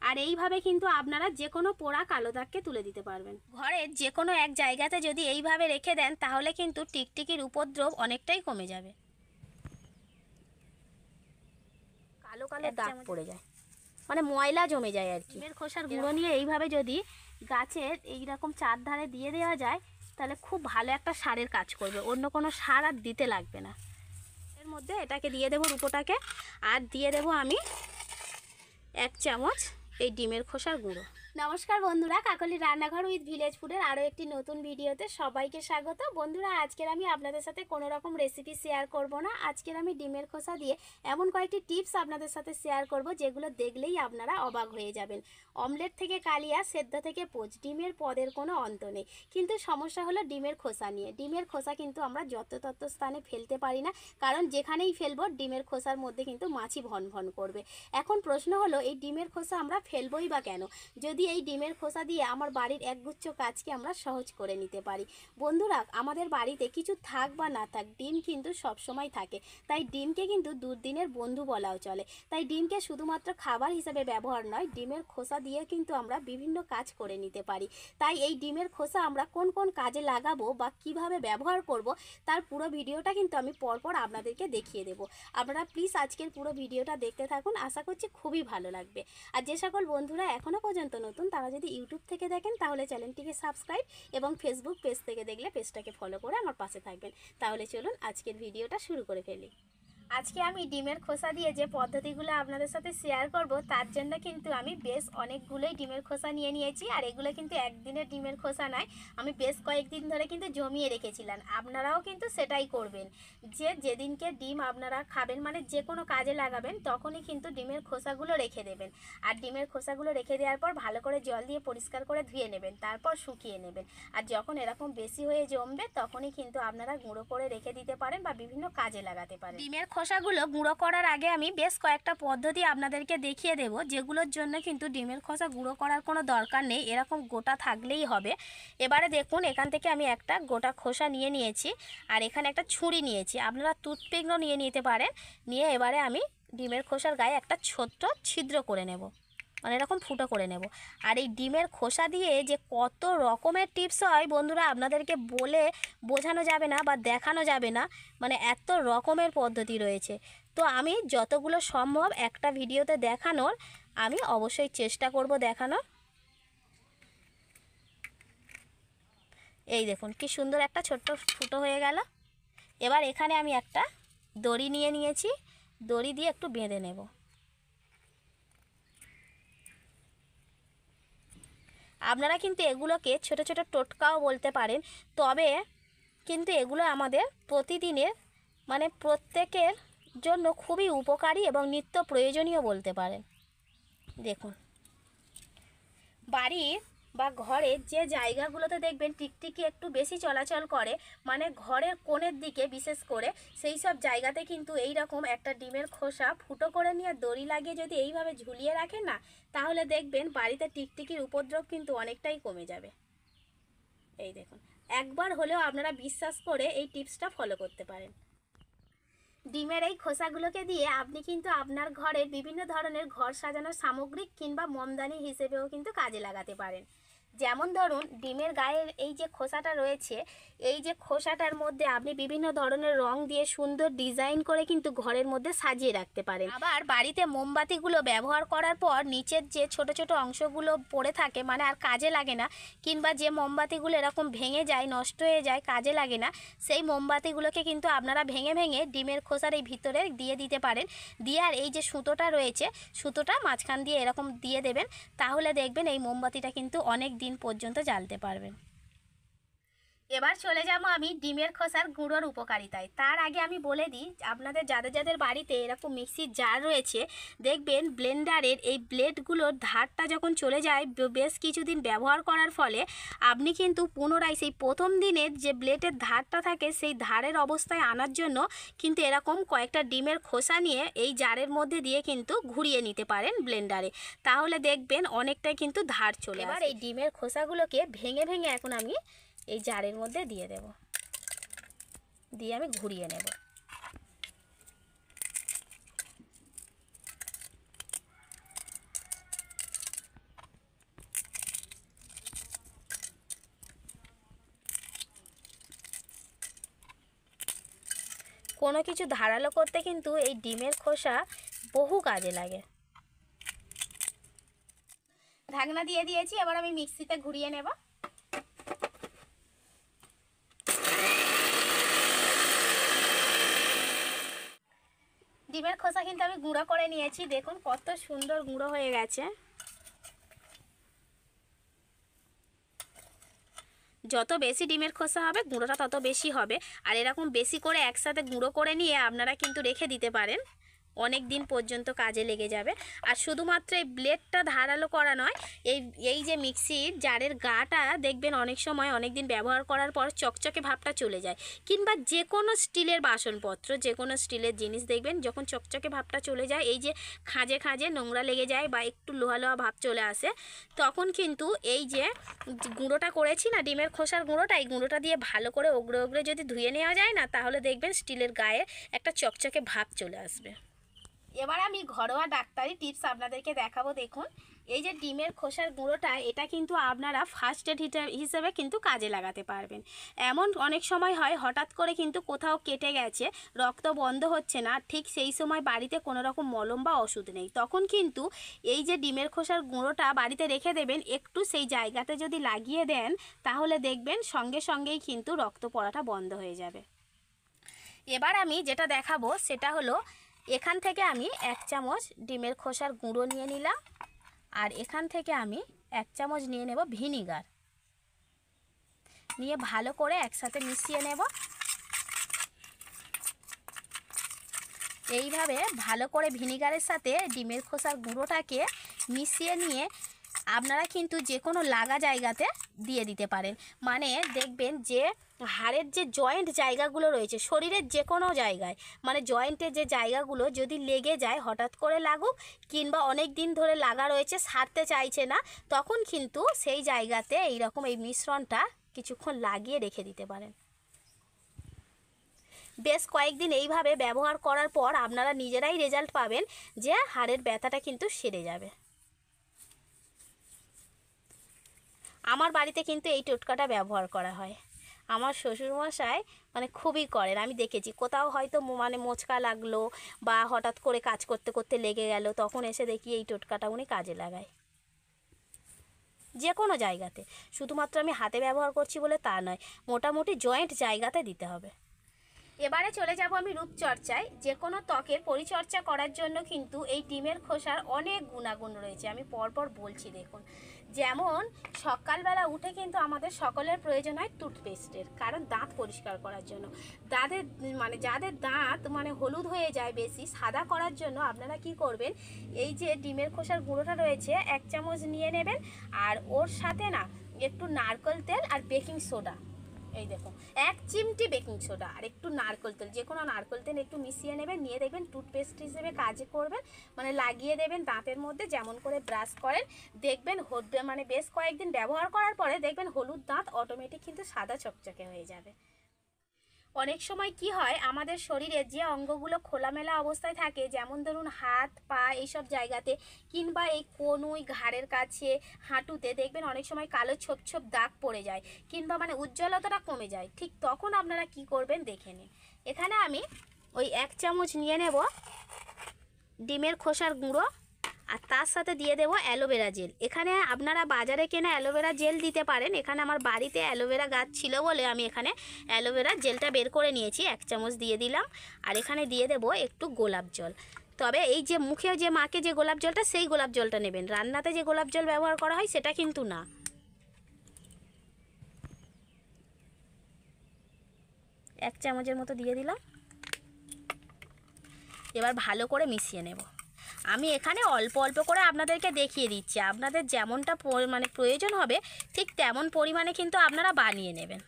আর এইভাবে কিন্তু আপনারা যে কোনো পোড়া কালো দাগকে তুলে দিতে পারবেন। ঘরের যে কোনো এক জায়গাতে যদি এইভাবে রেখে দেন তাহলে কিন্তু টিকটিকির উপদ্রব অনেকটাই কমে যাবে। কালো কালো দাগ পড়ে যায়, মানে ময়লা জমে যায় আর কি। ডিমের খোসার গুঁড়ো নিয়ে এইভাবে যদি গাছের এইরকম চারধারে দিয়ে দেওয়া যায় তাহলে খুব ভালো একটা সারের কাজ করবে, অন্য কোনো সার আর দিতে লাগবে না। এর মধ্যে এটাকে দিয়ে দেবো রূপোটাকে, আর দিয়ে দেবো আমি 1 চামচ এই ডিমের খোসার গুঁড়ো। নমস্কার বন্ধুরা, কাকলির রান্নাঘর উইথ ভিলেজ ফুডের আরও একটি নতুন ভিডিওতে সবাইকে স্বাগত। বন্ধুরা, আজকের আমি আপনাদের সাথে কোনো রকম রেসিপি শেয়ার করব না। আজকের আমি ডিমের খোসা দিয়ে এমন কয়েকটি টিপস আপনাদের সাথে শেয়ার করব যেগুলো দেখলেই আপনারা অবাক হয়ে যাবেন। অমলেট থেকে কালিয়া, সেদ্ধ থেকে পোচ, ডিমের পদের কোনো অন্ত নেই। কিন্তু সমস্যা হলো ডিমের খোসা নিয়ে। ডিমের খোসা কিন্তু আমরা যত্রতত্র স্থানে ফেলতে পারি না, কারণ যেখানেই ফেলবো ডিমের খোসার মধ্যে কিন্তু মাছি ভন ভন করবে। এখন প্রশ্ন হলো, এই ডিমের খোসা আমরা ফেলবই বা কেন, যদি এই ডিমের খোসা দিয়ে আমার বাড়ির একগুচ্ছ কাজকে আমরা সহজ করে নিতে পারি। বন্ধুরা, আমাদের বাড়িতে কিছু থাক বা না থাক, ডিম কিন্তু সব সময় থাকে। তাই ডিমকে কিন্তু দুর্দিনের বন্ধু বলাও চলে। তাই ডিমকে শুধুমাত্র খাবার হিসেবে ব্যবহার নয়, ডিমের খোসা দিয়ে কিন্তু আমরা বিভিন্ন কাজ করে নিতে পারি। তাই এই ডিমের খোসা আমরা কোন কোন কাজে লাগাবো বা কিভাবে ব্যবহার করব তার পুরো ভিডিওটা কিন্তু আমি পরপর আপনাদেরকে দেখিয়ে দেব। আপনারা প্লিজ আজকের পুরো ভিডিওটা দেখতে থাকুন, আশা করছি খুবই ভালো লাগবে। আর যে সকল বন্ধুরা এখনও পর্যন্ত নতুন, তারা যদি ইউটিউব থেকে দেখেন তাহলে চ্যানেলটিকে সাবস্ক্রাইব, এবং ফেসবুক পেজ থেকে দেখলে পেজটাকে ফলো করে আমার পাশে থাকবেন। তাহলে চলুন আজকের ভিডিওটা শুরু করে ফেলি। আজকে আমি ডিমের খোসা দিয়ে যে পদ্ধতিগুলো আপনাদের সাথে শেয়ার করব তার জন্য কিন্তু আমি বেশ অনেকগুলোই ডিমের খোসা নিয়ে নিয়েছি। আর এগুলো কিন্তু একদিনের ডিমের খোসা নয়, আমি বেশ কয়েকদিন ধরে কিন্তু জমিয়ে রেখেছিলাম। আপনারাও কিন্তু সেটাই করবেন, যে যেদিনকে ডিম আপনারা খাবেন, মানে যে কোনো কাজে লাগাবেন, তখনই কিন্তু ডিমের খোসাগুলো রেখে দেবেন। আর ডিমের খোসাগুলো রেখে দেওয়ার পর ভালো করে জল দিয়ে পরিষ্কার করে ধুয়ে নেবেন, তারপর শুকিয়ে নেবেন। আর যখন এরকম বেশি হয়ে জমবে তখনই কিন্তু আপনারা গুঁড়ো করে রেখে দিতে পারেন বা বিভিন্ন কাজে লাগাতে পারেন। ডিমের খোসাগুলো গুঁড়ো করার আগে আমি বেশ কয়েকটা পদ্ধতি আপনাদেরকে দেখিয়ে দেব, যেগুলোর জন্য কিন্তু ডিমের খোসা গুঁড়ো করার কোনো দরকার নেই, এরকম গোটা থাকলেই হবে। এবারে দেখুন, এখান থেকে আমি একটা গোটা খোসা নিয়ে নিয়েছি, আর এখানে একটা ছুরি নিয়েছি, আপনারা টুথপিকও নিয়ে নিতে পারেন। নিয়ে এবারে আমি ডিমের খোসার গায়ে একটা ছোট্ট ছিদ্র করে নেব, মানে এরকম ফুটো করে নেব। আর এই ডিমের খোসা দিয়ে যে কত রকমের টিপস হয় বন্ধুরা, আপনাদেরকে বলে বোঝানো যাবে না বা দেখানো যাবে না, মানে এত রকমের পদ্ধতি রয়েছে। তো আমি যতগুলো সম্ভব একটা ভিডিওতে দেখানোর আমি অবশ্যই চেষ্টা করব দেখানোর। এই দেখুন কি সুন্দর একটা ছোট্ট ফুটো হয়ে গেল। এবার এখানে আমি একটা দড়ি নিয়ে নিয়েছি, দড়ি দিয়ে একটু বেঁধে নেব। আপনারা কিন্তু এগুলোকে ছোট ছোট টোটকাও বলতে পারেন, তবে কিন্তু এগুলো আমাদের প্রতিদিনের, মানে প্রত্যেকের জন্য খুবই উপকারী এবং নিত্য প্রয়োজনীয় বলতে পারেন। দেখুন, বাড়ির বা ঘরের যে জায়গাগুলোতে দেখবেন টিকটিকি একটু বেশি চলাচল করে, মানে ঘরের কোণের দিকে বিশেষ করে, সেই সব জায়গাতে কিন্তু এই রকম একটা ডিমের খোসা ফুটো করে নিয়ে দড়ি লাগিয়ে যদি এইভাবে ঝুলিয়ে রাখেন না, তাহলে দেখবেন বাড়িতে টিকটিকির উপদ্রব কিন্তু অনেকটাই কমে যাবে। এই দেখুন, একবার হলেও আপনারা বিশ্বাস করে এই টিপসটা ফলো করতে পারেন। ডিমের এই খোসাগুলোকে দিয়ে আপনি কিন্তু আপনার ঘরের বিভিন্ন ধরনের ঘর সাজানোর সামগ্রিক কিংবা মোমদানি হিসেবেও কিন্তু কাজে লাগাতে পারেন। যেমন ধরুন, ডিমের গায়ের এই যে খোসাটা রয়েছে, এই যে খোসাটার মধ্যে আপনি বিভিন্ন ধরনের রং দিয়ে সুন্দর ডিজাইন করে কিন্তু ঘরের মধ্যে সাজিয়ে রাখতে পারেন। আবার বাড়িতে মোমবাতিগুলো ব্যবহার করার পর নিচের যে ছোট ছোট অংশগুলো পড়ে থাকে, মানে আর কাজে লাগে না, কিংবা যে মোমবাতিগুলো এরকম ভেঙে যায়, নষ্ট হয়ে যায়, কাজে লাগে না, সেই মোমবাতিগুলোকে কিন্তু আপনারা ভেঙে ভেঙে ডিমের খোসার এই ভিতরে দিয়ে দিতে পারেন। দিয়ে আর এই যে সুতোটা রয়েছে, সুতোটা মাঝখান দিয়ে এরকম দিয়ে দেবেন, তাহলে দেখবেন এই মোমবাতিটা কিন্তু অনেক দিন পর্যন্ত জ্বালতে পারবেন। এবার চলে যাব আমি ডিমের খোসার গুঁড়োর উপকারিতায়। তার আগে আমি বলে দিই, আপনাদের যাদের যাদের বাড়িতে এরকম মিক্সির জার রয়েছে, দেখবেন ব্লেন্ডারের এই ব্লেডগুলোর ধারটা যখন চলে যায় বেশ কিছুদিন ব্যবহার করার ফলে, আপনি কিন্তু পুনরায় সেই প্রথম দিনের যে ব্লেডের ধারটা থাকে সেই ধারের অবস্থায় আনার জন্য কিন্তু এরকম কয়েকটা ডিমের খোসা নিয়ে এই জারের মধ্যে দিয়ে কিন্তু ঘুরিয়ে নিতে পারেন ব্লেন্ডারে, তাহলে দেখবেন অনেকটাই কিন্তু ধার চলে আসে। এবার এই ডিমের খোসাগুলোকে ভেঙে ভেঙে এখন আমি এই জারের মধ্যে দিয়ে দেব, দিয়ে আমি ঘুরিয়ে নেব। কোনো কিছু ধারালো করতে কিন্তু এই ডিমের খোসা বহু কাজে লাগে। ঢাকনা দিয়ে দিয়েছি, এবার আমি মিক্সিতে ঘুরিয়ে নেব। ডিমের খোসা কিন্তু আমি গুঁড়ো করে নিয়েছি, দেখুন কত সুন্দর গুঁড়ো হয়ে গেছে। যত বেশি ডিমের খোসা হবে গুঁড়োটা তত বেশি হবে। আর এরকম বেশি করে একসাথে গুঁড়ো করে নিয়ে আপনারা কিন্তু রেখে দিতে পারেন, অনেক দিন পর্যন্ত কাজে লেগে যাবে। আর শুধুমাত্র এই ব্লেডটা ধারালো করা নয়, এই যে মিক্সির জারের গাটা দেখবেন অনেক সময় অনেক দিন ব্যবহার করার পর চকচকে ভাবটা চলে যায়, কিংবা যে কোনো স্টিলের বাসনপত্র, যে কোনো স্টিলের জিনিস দেখবেন যখন চকচকে ভাবটা চলে যায়, এই যে খাঁজে খাঁজে নোংরা লেগে যায় বা একটু লোহা লোহা ভাব চলে আসে, তখন কিন্তু এই যে গুঁড়োটা করেছি না ডিমের খোসার গুঁড়োটা, এই গুঁড়োটা দিয়ে ভালো করে ওগড়ে ওগড়ে যদি ধুয়ে নেওয়া যায় না, তাহলে দেখবেন স্টিলের গায়ে একটা চকচকে ভাব চলে আসবে। এবার আমি ঘরোয়া ডাক্তারি টিপস আপনাদেরকে দেখাবো। দেখুন এই যে ডিমের খোসার গুঁড়োটা, এটা কিন্তু আপনারা ফার্স্ট এড হিসেবে কিন্তু কাজে লাগাতে পারবেন। এমন অনেক সময় হয় হঠাৎ করে কিন্তু কোথাও কেটে গেছে, রক্ত বন্ধ হচ্ছে না, ঠিক সেই সময় বাড়িতে কোনো রকম মলম বা ওষুধ নেই, তখন কিন্তু এই যে ডিমের খোসার গুঁড়োটা বাড়িতে রেখে দেবেন, একটু সেই জায়গাতে যদি লাগিয়ে দেন তাহলে দেখবেন সঙ্গে সঙ্গেই কিন্তু রক্ত পড়াটা বন্ধ হয়ে যাবে। এবার আমি যেটা দেখাবো সেটা হলো, এখান থেকে আমি 1 চামচ ডিমের খোসার গুঁড়ো নিয়ে নিলাম, আর এখান থেকে আমি 1 চামচ নিয়ে নেব ভিনিগার, নিয়ে ভালো করে একসাথে মিশিয়ে নেব। এইভাবে ভালো করে ভিনিগারের সাথে ডিমের খোসার গুঁড়োটাকে মিশিয়ে নিয়ে আপনারা কিন্তু যে কোনো লাগা জায়গাতে দিয়ে দিতে পারেন। মানে দেখবেন যে হাড়ের যে জয়েন্ট জায়গাগুলো রয়েছে শরীরের যে কোনো জায়গায়, মানে জয়েন্টের যে জায়গাগুলো যদি লেগে যায়, হঠাৎ করে লাগুক কিংবা অনেক দিন ধরে লাগা রয়েছে সারতে চাইছে না, তখন কিন্তু সেই জায়গাতে এইরকম এই মিশ্রণটা কিছুক্ষণ লাগিয়ে রেখে দিতে পারেন। বেশ কয়েকদিন এইভাবে ব্যবহার করার পর আপনারা নিজেরাই রেজাল্ট পাবেন যে হাড়ের ব্যথাটা কিন্তু সেরে যাবে। আমার বাড়িতে কিন্তু এই টোটকাটা ব্যবহার করা হয়। আমার শ্বশুরমশাই মানে খুবই করেন, আমি দেখেছি। কোথাও হয়তো মানে মোচকা লাগলো বা হঠাৎ করে কাজ করতে করতে লেগে গেল, তখন এসে দেখি এই টোটকাটা উনি কাজে লাগায়। যে কোনো জায়গাতে, শুধুমাত্র আমি হাতে ব্যবহার করছি বলে তা নয়, মোটামুটি জয়েন্ট জায়গাতে দিতে হবে। এবারে চলে যাব আমি রূপচর্চায়। যে কোনো ত্বকের পরিচর্যা করার জন্য কিন্তু এই ডিমের খোসার অনেক গুণাগুণ রয়েছে, আমি পরপর বলছি। দেখুন, যেমন সকালবেলা উঠে কিন্তু আমাদের সকলের প্রয়োজন হয় টুথপেস্টের, কারণ দাঁত পরিষ্কার করার জন্য। যাদের দাঁত মানে হলুদ হয়ে যায় বেশি, সাদা করার জন্য আপনারা কি করবেন, এই যে ডিমের খোসার গুঁড়োটা রয়েছে 1 চামচ নিয়ে নেবেন, আর ওর সাথে না একটু নারকেল তেল আর বেকিং সোডা, এই দেখুন 1 চিমটি বেকিং সোডা আর একটু নারকেল তেল, যে কোনো নারকেল তেল একটু মিশিয়ে নেবেন, নিয়ে দেখবেন টুথপেস্ট হিসেবে কাজে করবেন, মানে লাগিয়ে দেবেন দাঁতের মধ্যে, যেমন করে ব্রাশ করেন। দেখবেন মানে বেশ কয়েকদিন ব্যবহার করার পরে দেখবেন হলুদ দাঁত অটোমেটিক কিন্তু সাদা চকচকে হয়ে যাবে। অনেক সময় কি হয়, আমাদের শরীরে যে অঙ্গগুলো খোলামেলা অবস্থায় থাকে, যেমন ধরুন হাত পা এইসব জায়গাতে, কিংবা এই কনুই ঘাড়ের কাছে হাঁটুতে দেখবেন অনেক সময় কালো ছোপ ছোপ দাগ পড়ে যায়, কিংবা মানে উজ্জ্বলতাটা কমে যায়। ঠিক তখন আপনারা কি করবেন দেখে নিন। এখানে আমি ওই 1 চামচ নিয়ে নেব ডিমের খোসার গুঁড়ো, আর তার সাথে দিয়ে দেবো অ্যালোভেরা জেল। এখানে আপনারা বাজারে কেনা অ্যালোভেরা জেল দিতে পারেন, এখানে আমার বাড়িতে অ্যালোভেরা গাছ ছিল বলে আমি এখানে অ্যালোভেরা জেলটা বের করে নিয়েছি, 1 চামচ দিয়ে দিলাম। আর এখানে দিয়ে দেবো একটু গোলাপ জল। তবে এই যে মুখে যে মাকে যে গোলাপ জলটা, সেই গোলাপ জলটা নেবেন, রান্নাতে যে গোলাপ জল ব্যবহার করা হয় সেটা কিন্তু না। 1 চামচের মতো দিয়ে দিলাম। এবার ভালো করে মিশিয়ে নেব। আমি এখানে অল্প অল্প করে আপনাদেরকে দেখিয়ে দিচ্ছি, আপনাদের যেমনটা মানে প্রয়োজন হবে ঠিক তেমন পরিমাণে কিন্তু আপনারা বানিয়ে নেবেন।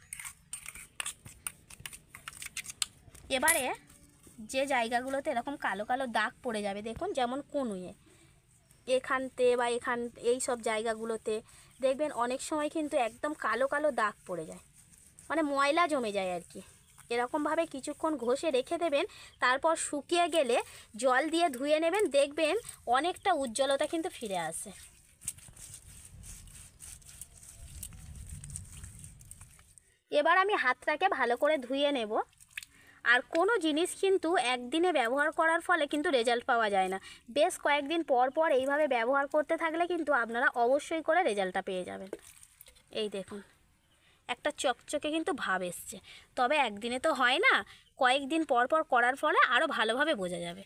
এবারে যে জায়গাগুলোতে এরকম কালো কালো দাগ পড়ে যাবে, দেখুন যেমন কনুয়ে এখানতে বা এই সব জায়গাগুলোতে দেখবেন অনেক সময় কিন্তু একদম কালো কালো দাগ পড়ে যায়, মানে ময়লা জমে যায় আর কি। এরকমভাবে কিছুক্ষণ ঘষে রেখে দেবেন, তারপর শুকিয়ে গেলে জল দিয়ে ধুয়ে নেবেন, দেখবেন অনেকটা উজ্জ্বলতা কিন্তু ফিরে আসে। এবার আমি হাতটাকে ভালো করে ধুয়ে নেব, আর কোনো জিনিস কিন্তু একদিনে ব্যবহার করার ফলে কিন্তু রেজাল্ট পাওয়া যায় না, বেশ কয়েকদিন পর পর এইভাবে ব্যবহার করতে থাকলে কিন্তু আপনারা অবশ্যই করে রেজাল্টটা পেয়ে যাবেন। এই দেখুন একটা চকচকে কিন্তু ভাব এসছে, তবে একদিনে তো হয় না, কয়েকদিন পর পর করার ফলে আরও ভালোভাবে বোঝা যাবে।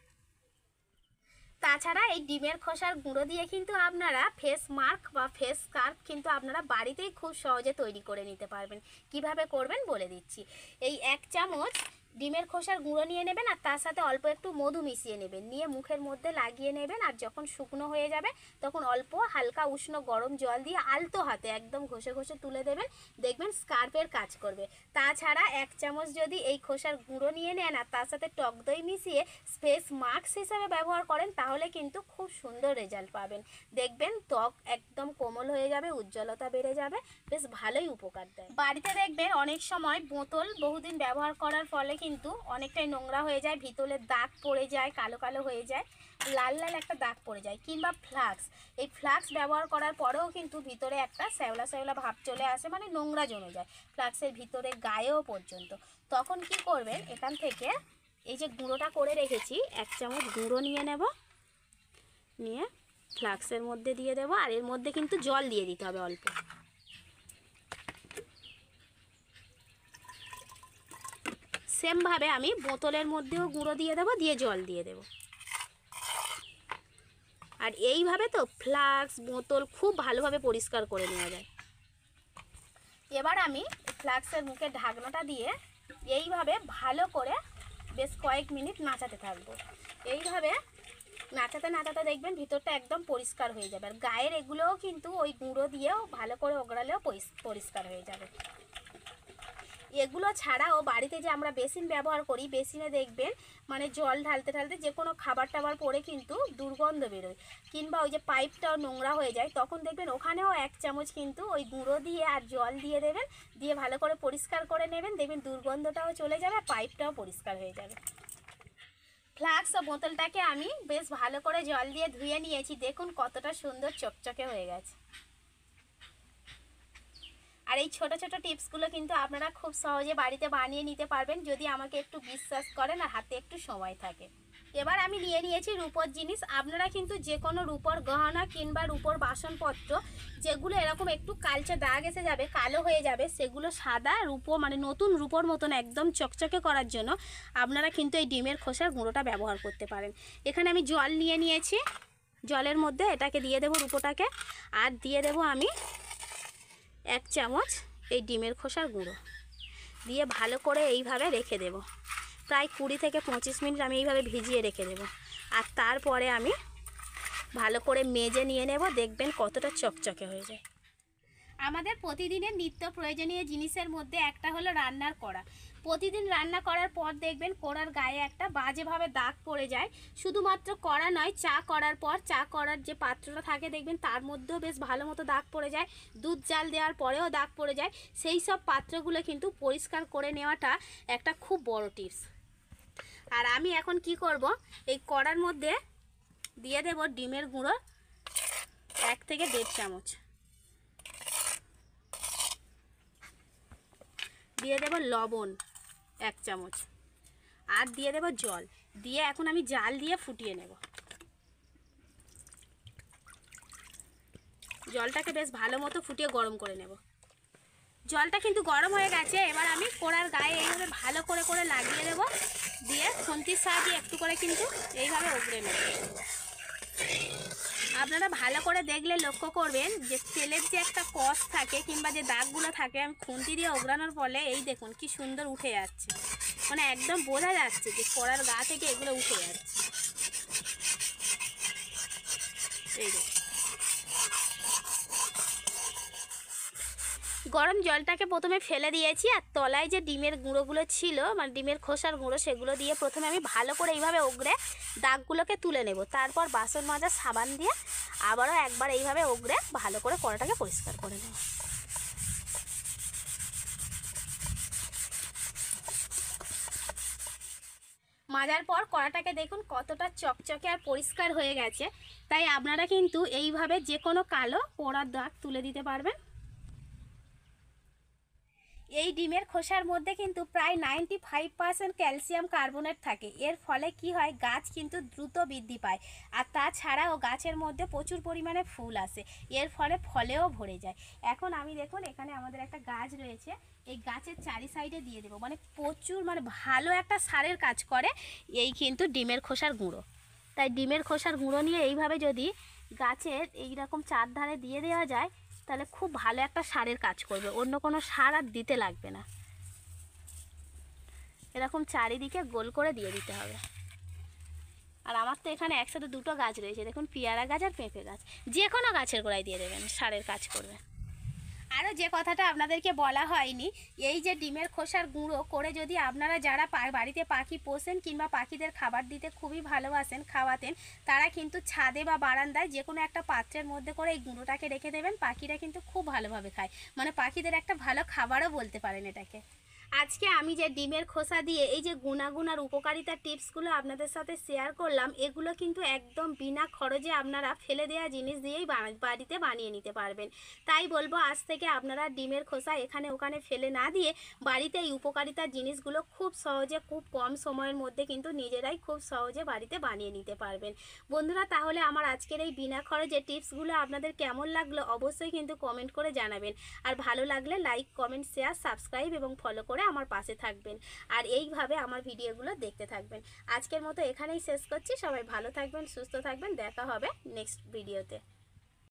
তাছাড়া এই ডিমের খোসার গুঁড়ো দিয়ে কিন্তু আপনারা ফেস মাস্ক বা ফেস স্কার্ফ কিন্তু আপনারা বাড়িতেই খুব সহজে তৈরি করে নিতে পারবেন। কিভাবে করবেন বলে দিচ্ছি। এই 1 চামচ ডিমের খোসার গুঁড়ো নিয়ে নেবেন আর তার সাথে অল্প একটু মধু মিশিয়ে নেবেন, নিয়ে মুখের মধ্যে লাগিয়ে নেবেন। আর যখন শুকনো হয়ে যাবে তখন অল্প হালকা উষ্ণ গরম জল দিয়ে আলতো হাতে একদম ঘষে ঘষে তুলে দেবেন, দেখবেন স্কার্ফের কাজ করবে। তাছাড়া 1 চামচ যদি এই খোসার গুঁড়ো নিয়ে নেন আর তার সাথে টক দই মিশিয়ে ফেস মাস্ক হিসাবে ব্যবহার করেন তাহলে কিন্তু খুব সুন্দর রেজাল্ট পাবেন। দেখবেন ত্বক একদম কোমল হয়ে যাবে, উজ্জ্বলতা বেড়ে যাবে, বেশ ভালোই উপকার দেয়। বাড়িতে দেখবেন অনেক সময় বোতল বহুদিন ব্যবহার করার ফলে কিন্তু অনেকটাই নোংরা হয়ে যায়, ভিতরে দাগ পড়ে যায়, কালো কালো হয়ে যায়, লাল লাল একটা দাগ পড়ে যায়। কিংবা ফ্লাক্স, এই ফ্লাক্স ব্যবহার করার পরেও কিন্তু ভিতরে একটা শ্যাওলা শ্যাওলা ভাব চলে আসে, মানে নোংরা জমে যায় ফ্লাক্সের ভিতরে গায়েও পর্যন্ত। তখন কি করবেন, এখান থেকে এই যে গুঁড়োটা করে রেখেছি 1 চামচ গুঁড়ো নিয়ে নেব, নিয়ে ফ্লাক্সের মধ্যে দিয়ে দেব। আর এর মধ্যে কিন্তু জল দিয়ে দিতে হবে অল্প। সেমভাবে আমি বোতলের মধ্যেও গুঁড়ো দিয়ে দেবো, দিয়ে জল দিয়ে দেব। আর এইভাবে তো ফ্লাক্স বোতল খুব ভালোভাবে পরিষ্কার করে নেওয়া যায়। এবার আমি ফ্লাক্সের মুখে ঢাকনাটা দিয়ে এইভাবে ভালো করে বেশ কয়েক মিনিট নাচাতে থাকবো। এইভাবে নাচাতে নাচাতে দেখবেন ভিতরটা একদম পরিষ্কার হয়ে যাবে। আর গায়ের এগুলোও কিন্তু ওই গুঁড়ো দিয়েও ভালো করে ওগড়ালেও পরিষ্কার হয়ে যাবে। এগুলো ছাড়াও বাড়িতে যে আমরা বেসিন ব্যবহার করি, বেসিনে দেখবেন মানে জল ঢালতে ঢালতে যে কোনো খাবার টাবার পরে কিন্তু দুর্গন্ধ বেরোয়, কিংবা ওই যে পাইপটাও নোংরা হয়ে যায়, তখন দেখবেন ওখানেও 1 চামচ কিন্তু ওই গুঁড়ো দিয়ে আর জল দিয়ে দেবেন, দিয়ে ভালো করে পরিষ্কার করে নেবেন, দেখবেন দুর্গন্ধটাও চলে যাবে, পাইপটাও পরিষ্কার হয়ে যাবে। ফ্লাক্স ও বোতলটাকে আমি বেশ ভালো করে জল দিয়ে ধুয়ে নিয়েছি, দেখুন কতটা সুন্দর চকচকে হয়ে গেছে। আর এই ছোট ছোট টিপসগুলো কিন্তু আপনারা খুব সহজে বাড়িতে বানিয়ে নিতে পারবেন যদি আমাকে একটু বিশ্বাস করেন আর হাতে একটু সময় থাকে। এবার আমি নিয়ে নিয়েছি রূপোর জিনিস। আপনারা কিন্তু যে কোনো রূপোর গহনা কিংবা রূপোর বাসনপত্র যেগুলো এরকম একটু কালচে দাগ এসে যাবে, কালো হয়ে যাবে, সেগুলো সাদা রূপো মানে নতুন রূপোর মতন একদম চকচকে করার জন্য আপনারা কিন্তু এই ডিমের খোসার গুঁড়োটা ব্যবহার করতে পারেন। এখানে আমি জল নিয়ে নিয়েছি, জলের মধ্যে এটাকে দিয়ে দেবো রূপোটাকে, আর দিয়ে দেবো আমি 1 চামচ এই ডিমের খোসার গুঁড়ো, দিয়ে ভালো করে এইভাবে রেখে দেব। প্রায় 20 থেকে 25 মিনিট আমি এইভাবে ভিজিয়ে রেখে দেব। আর তারপরে আমি ভালো করে মেজে নিয়ে নেব, দেখবেন কতটা চকচকে হয়ে যায়। আমাদের প্রতিদিনের নিত্য প্রয়োজনীয় জিনিসের মধ্যে একটা হলো রান্নার কড়া। প্রতিদিন রান্না করার পর দেখবেন কড়ার গায়ে একটা বাজেভাবে দাগ পড়ে যায়। শুধুমাত্র কড়া নয়, চা করার পর চা করার যে পাত্রটা থাকে দেখবেন তার মধ্যেও বেশ ভালো মতো দাগ পড়ে যায়, দুধ জাল দেওয়ার পরেও দাগ পড়ে যায়। সেই সব পাত্রগুলো কিন্তু পরিষ্কার করে নেওয়াটা একটা খুব বড় টিপস। আর আমি এখন কি করব, এই কড়ার মধ্যে দিয়ে দেব ডিমের গুঁড়ো 1 থেকে 1.5 চামচ, দিয়ে দেব লবণ 1 চামচ, আর দিয়ে দেব জল, দিয়ে এখন আমি জাল দিয়ে ফুটিয়ে নেব। জলটাকে বেশ ভালো মতো ফুটিয়ে গরম করে নেব। জলটা কিন্তু গরম হয়ে গেছে। এবার আমি কড়ার গায়ে এইভাবে ভালো করে করে লাগিয়ে দেব, দিয়ে খুন্তির সাহায্যে একটু করে কিন্তু এইভাবে উগড়ে নেব। আপনারা ভালো করে দেখলে লক্ষ্য করবেন যে তেলের যে একটা কষ থাকে কিংবা যে দাগগুলো থাকে, আমি খুন্তি দিয়ে ওগড়ানোর ফলে এই দেখুন কি সুন্দর উঠে যাচ্ছে, মানে একদম বোঝা যাচ্ছে যে কড়ার গা থেকে এগুলো উঠে যাচ্ছে। এই দেখুন গরম জলটাকে প্রথমে ফেলে দিয়েছি, আর তলায় যে ডিমের গুঁড়োগুলো ছিল মানে ডিমের খোসার গুঁড়ো, সেগুলো দিয়ে প্রথমে আমি ভালো করে এইভাবে ওগড়ে দাগগুলোকে তুলে নেব। তারপর বাসন মাজার সাবান দিয়ে আবারও একবার এইভাবে ওগড়ে ভালো করে কড়াটাকে পরিষ্কার করে নেব। মাজার পর কড়াটাকে দেখুন কতটা চকচকে আর পরিষ্কার হয়ে গেছে। তাই আপনারা কিন্তু এইভাবে যে কোনো কালো পোড়ার দাগ তুলে দিতে পারবেন। এই ডিমের খোসার মধ্যে কিন্তু প্রায় 95% ক্যালসিয়াম কার্বনেট থাকে। এর ফলে কি হয়, গাছ কিন্তু দ্রুত বৃদ্ধি পায়। আর তাছাড়াও গাছের মধ্যে প্রচুর পরিমাণে ফুল আসে, এর ফলে ফলেও ভরে যায়। এখন আমি দেখুন এখানে আমাদের একটা গাছ রয়েছে, এই গাছের চারি সাইডে দিয়ে দেবো, মানে প্রচুর মানে ভালো একটা সারের কাজ করে এই কিন্তু ডিমের খোসার গুঁড়ো। তাই ডিমের খোসার গুঁড়ো নিয়ে এইভাবে যদি গাছের এইরকম চারধারে দিয়ে দেওয়া যায় তাহলে খুব ভালো একটা সারের কাজ করবে, অন্য কোনো সার আর দিতে লাগবে না। এরকম চারিদিকে গোল করে দিয়ে দিতে হবে। আর আমার তো এখানে একসাথে দুটো গাছ রয়েছে, দেখুন পেয়ারা গাছ আর পেঁপে গাছ, যে কোনো গাছের গোড়ায় দিয়ে দেবেন, সারের কাজ করবে। আরও যে কথাটা আপনাদেরকে বলা হয়নি, এই যে ডিমের খোসার গুঁড়ো করে যদি আপনারা যারা বাড়িতে পাখি পোষেন কিংবা পাখিদের খাবার দিতে খুবই ভালোবাসেন, খাওয়াতেন, তারা কিন্তু ছাদে বা বারান্দায় যে কোনো একটা পাত্রের মধ্যে করে এই গুঁড়োটাকে রেখে দেবেন, পাখিরা কিন্তু খুব ভালোভাবে খায়, মানে পাখিদের একটা ভালো খাবারও বলতে পারেন এটাকে। আজকে আমি যে ডিমের খোসা দিয়ে এই যে গুণাগুণ আর উপকারিতার টিপসগুলো আপনাদের সাথে শেয়ার করলাম, এগুলো কিন্তু একদম বিনা খরচে আপনারা ফেলে দেওয়া জিনিস দিয়েই বাড়িতে বানিয়ে নিতে পারবেন। তাই বলবো আজ থেকে আপনারা ডিমের খোসা এখানে ওখানে ফেলে না দিয়ে বাড়িতে এই উপকারিতার জিনিসগুলো খুব সহজে, খুব কম সময়ের মধ্যে কিন্তু নিজেরাই খুব সহজে বাড়িতে বানিয়ে নিতে পারবেন। বন্ধুরা, তাহলে আমার আজকের এই বিনা খরচে টিপসগুলো আপনাদের কেমন লাগলো অবশ্যই কিন্তু কমেন্ট করে জানাবেন। আর ভালো লাগলে লাইক, কমেন্ট, শেয়ার, সাবস্ক্রাইব এবং ফলো করে আমার পাশে থাকবেন। আর এইভাবে আমার ভিডিওগুলো দেখতে থাকবেন। আজকের মতো এখানেই শেষ করছি। সবাই ভালো থাকবেন, সুস্থ থাকবেন, দেখা হবে নেক্সট ভিডিওতে।